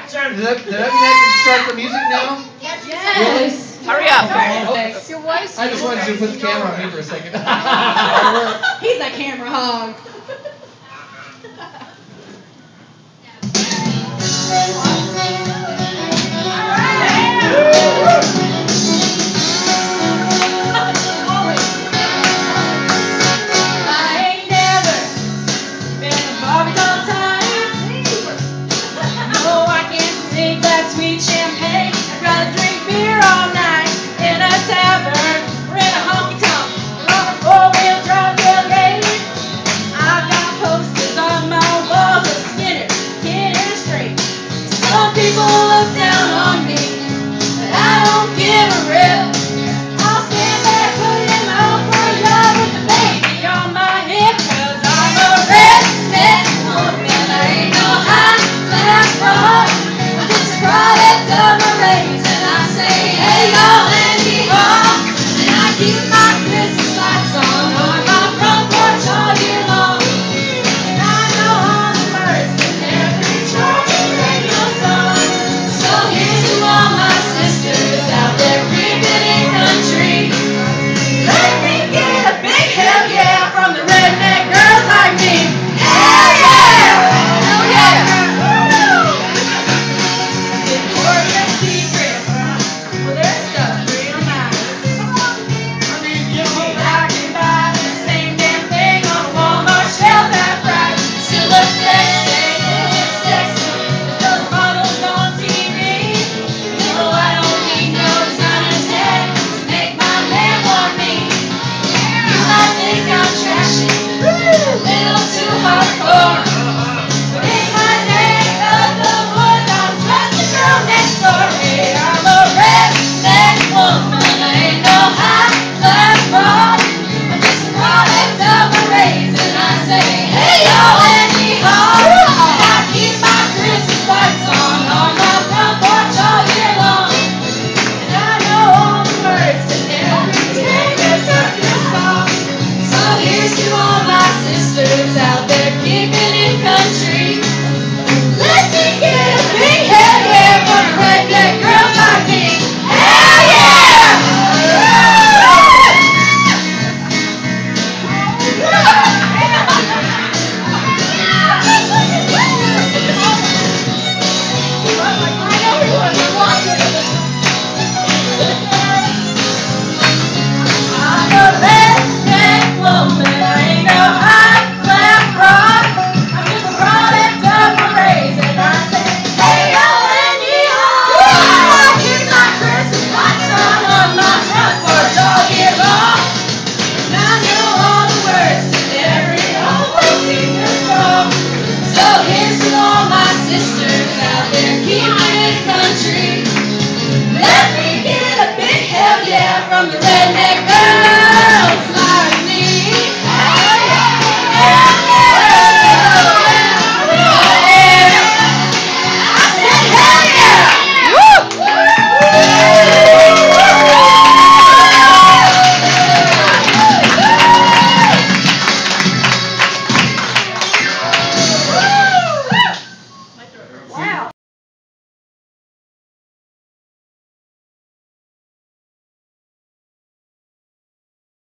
Redneck can start the music now? Yes. Really? Hurry up. Okay. Your wife's I just wanted to put the camera on me for a second. He's a camera hog. Sweet champagne. I'd rather drink beer all night in a tavern or in a honky-tonk or on a four-wheel drive tailgate. I've got posters on my walls of Skinner, Kid and Straight. Some people look down on me, but I don't give a rip. I'll stand back, put it in my own front yard with the baby on my hip, 'cause I'm a redneck woman. I ain't no high-class broad. Product of my race, and I say, hey y'all, Andy Hall, and I keep my Christmas